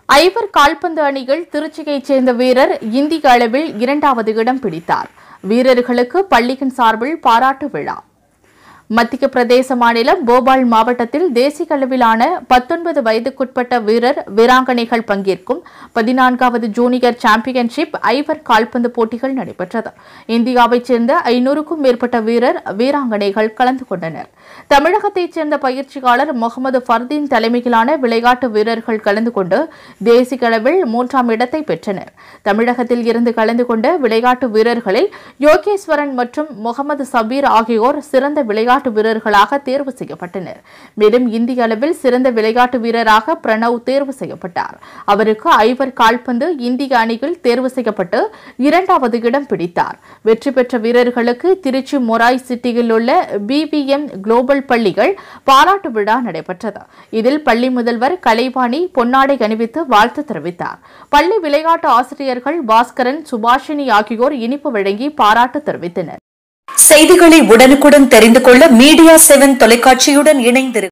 ஐவர் கால்பந்து அணியில் திருச்சியைச் சேர்ந்த வீரர் இந்திய அளவில் 2வது இடம் பிடித்தார். வீரர்களுக்கு பள்ளியின் சார்பில் பாராட்டு விழா. மத்திய பிரதேச மாநிலம் போபால் மாவட்டத்தில் தேசிய அளவிலான 19 வயதுக்குட்பட்ட வீரர் வீராங்கனைகள் பங்கேற்கும் 14வது ஜூனியர் சாம்பியன்ஷிப் ஐவர் கால்பந்து போட்டிகள் நடைபெற்றது. இந்தியாவைச் சேர்ந்த 500க்கும் மேற்பட்ட வீரர் வீராங்கனைகள் கலந்து கொண்டனர். தமிழகத்தைச் சேர்ந்த பயிற்சியாளர் முகமது ஃபர்தீன் தலைமையிலான விளையாட்டு வீரர்கள் கலந்து கொண்டு தேசிய அளவில் 3ஆம் இடத்தை பெற்றனர். தமிழகத்தில் இருந்து கலந்து கொண்ட விளையாட்டு வீரர்களில் யோகேஸ்வரன் மற்றும் முகமது சபீர் ஆகியோர் சிறந்த விளையாட்டு வீரர்களாக தேர்வு செய்யப்பட்டனர். மேலும் இந்திய அளவில் சிறந்த விளையாட்டு வீரராக பிரணவ் தேர்வு செய்யப்பட்டார். அவருக்கு ஐவர் கால்பந்து இந்திய அணியில் தேர்வு செய்யப்பட்டு 2வது இடம் பிடித்தார். வெற்றி பெற்ற வீரர்களுக்கு திருச்சி மொராய் சிட்டியில் உள்ள BVM குளோபல் பள்ளிகள் பாராட்டு விழா நடைபெற்றது. இதில் பள்ளி முதல்வர் கலைவாணி பொன்னாடை அணிவித்து வாழ்த்து தெரிவித்தார். பள்ளி விளையாட்டு ஆசிரியர்கள் பாஸ்கரன், சுபாஷினி ஆகியோர் இனிப்பு வழங்கி பாராட்டு தெரிவித்தனர். செய்திகளை உடனுக்குடன் தெரிந்து கொள்ள மீடியா 7 தொலைக்காட்சியுடன் இணைந்திருக்கிறது.